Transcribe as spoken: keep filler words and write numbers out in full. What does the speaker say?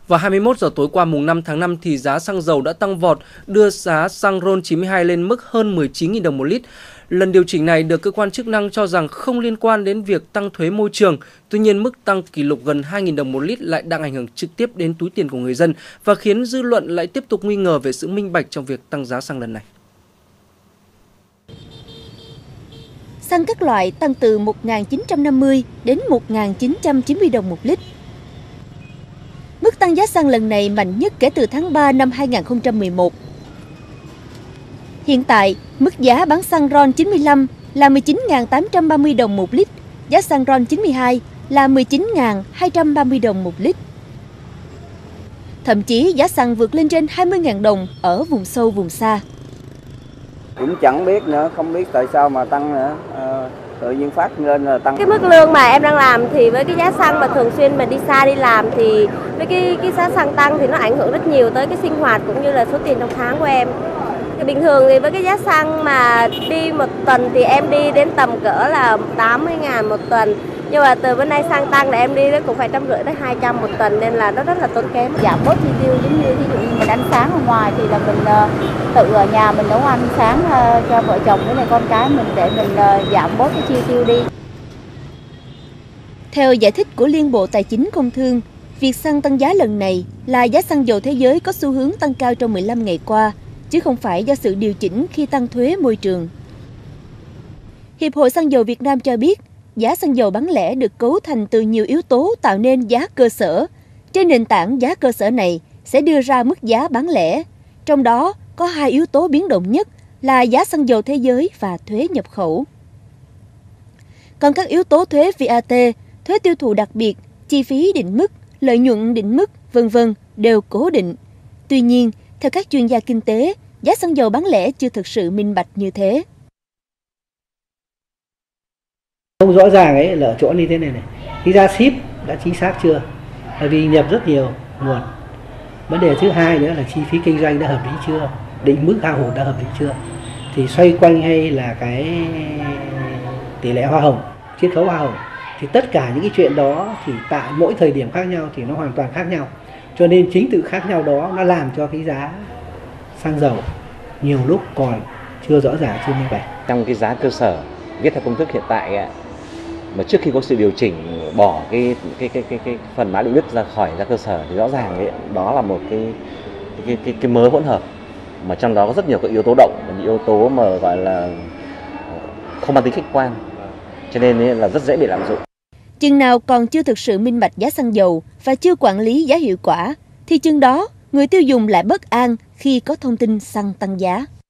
Vào hai mươi mốt giờ tối qua mùng năm tháng năm thì giá xăng dầu đã tăng vọt, đưa giá xăng RON chín mươi hai lên mức hơn mười chín nghìn đồng một lít. Lần điều chỉnh này được cơ quan chức năng cho rằng không liên quan đến việc tăng thuế môi trường. Tuy nhiên, mức tăng kỷ lục gần hai nghìn đồng một lít lại đang ảnh hưởng trực tiếp đến túi tiền của người dân và khiến dư luận lại tiếp tục nghi ngờ về sự minh bạch trong việc tăng giá xăng lần này. Xăng các loại tăng từ một nghìn chín trăm năm mươi đến một nghìn chín trăm chín mươi đồng một lít. Mức tăng giá xăng lần này mạnh nhất kể từ tháng ba năm hai nghìn không trăm mười một. Hiện tại, mức giá bán xăng RON chín mươi lăm là mười chín nghìn tám trăm ba mươi đồng một lít, giá xăng RON chín mươi hai là mười chín nghìn hai trăm ba mươi đồng một lít. Thậm chí giá xăng vượt lên trên hai mươi nghìn đồng ở vùng sâu vùng xa. Cũng chẳng biết nữa, không biết tại sao mà tăng nữa, à, tự nhiên phát lên là tăng. Cái mức lương mà em đang làm thì với cái giá xăng mà thường xuyên mà đi xa đi làm thì với cái cái giá xăng tăng thì nó ảnh hưởng rất nhiều tới cái sinh hoạt cũng như là số tiền trong tháng của em. Thì bình thường thì với cái giá xăng mà đi một tuần thì em đi đến tầm cỡ là tám mươi nghìn một tuần. Nhưng mà từ bữa nay xăng tăng là em đi nó cũng phải trăm rưỡi tới hai trăm một tuần nên là nó rất là tốn kém. Giảm bớt chi tiêu, giống như ví dụ như mình ăn sáng ở ngoài thì là mình tự ở nhà mình nấu ăn sáng cho vợ chồng với lại con cái mình để mình giảm bớt cái chi tiêu đi. Theo giải thích của Liên Bộ Tài chính Công Thương, việc xăng tăng giá lần này là giá xăng dầu thế giới có xu hướng tăng cao trong mười lăm ngày qua, chứ không phải do sự điều chỉnh khi tăng thuế môi trường. Hiệp hội Xăng dầu Việt Nam cho biết, giá xăng dầu bán lẻ được cấu thành từ nhiều yếu tố tạo nên giá cơ sở. Trên nền tảng giá cơ sở này sẽ đưa ra mức giá bán lẻ. Trong đó có hai yếu tố biến động nhất là giá xăng dầu thế giới và thuế nhập khẩu. Còn các yếu tố thuế vê a tê, thuế tiêu thụ đặc biệt, chi phí định mức, lợi nhuận định mức, vân vân đều cố định. Tuy nhiên, theo các chuyên gia kinh tế, giá xăng dầu bán lẻ chưa thực sự minh bạch như thế. Không rõ ràng ấy là ở chỗ như thế này này, cái giá ship đã chính xác chưa? Bởi vì nhập rất nhiều nguồn. Vấn đề thứ hai nữa là chi phí kinh doanh đã hợp lý chưa? Định mức hao hụt đã hợp lý chưa? Thì xoay quanh hay là cái tỷ lệ hoa hồng, chiết khấu hoa hồng, thì tất cả những cái chuyện đó thì tại mỗi thời điểm khác nhau thì nó hoàn toàn khác nhau. Cho nên chính từ khác nhau đó nó làm cho cái giá xăng dầu nhiều lúc còn chưa rõ ràng, chưa minh bạch. Trong cái giá cơ sở viết theo công thức hiện tại mà trước khi có sự điều chỉnh bỏ cái cái cái cái, cái phần mã định mức ra khỏi giá cơ sở thì rõ ràng ấy, đó là một cái cái cái cái mớ hỗn hợp mà trong đó có rất nhiều các yếu tố động và những yếu tố mà gọi là không mang tính khách quan, cho nên ấy là rất dễ bị lạm dụng. Chừng nào còn chưa thực sự minh bạch giá xăng dầu và chưa quản lý giá hiệu quả thì chừng đó người tiêu dùng lại bất an khi có thông tin xăng tăng giá.